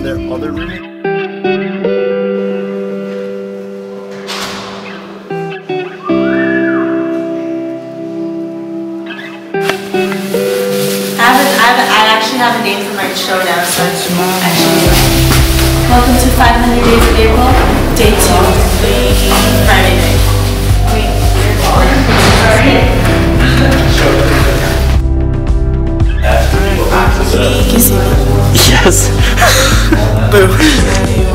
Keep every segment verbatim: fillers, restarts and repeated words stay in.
their other room. I actually have a name for my show now, so actually, welcome to five hundred Days of April, day two, Friday night. Wait, sorry? Can you see me? Yes. Boo.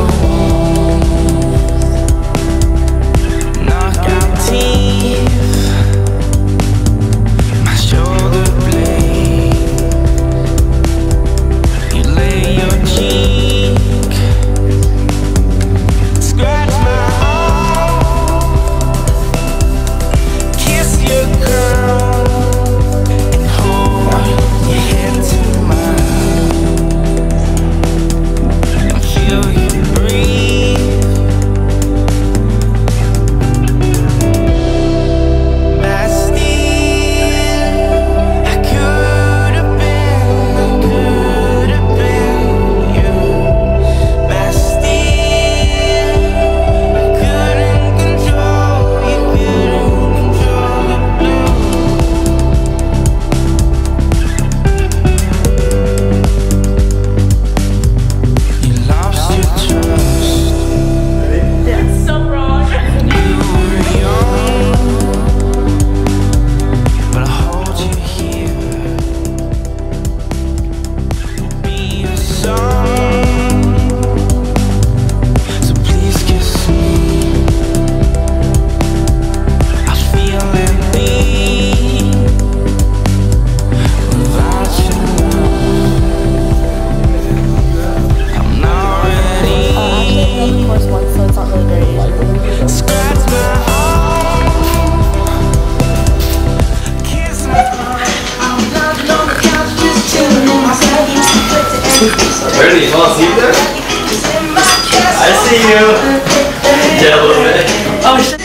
Really? You want to see there? I see you. Yeah, a little bit. Oh shit.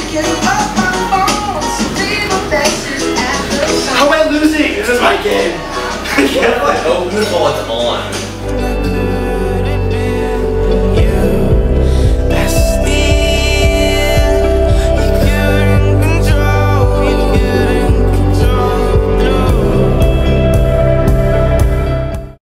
How am I losing? This is my game. I can't. Oh, this is all it's on.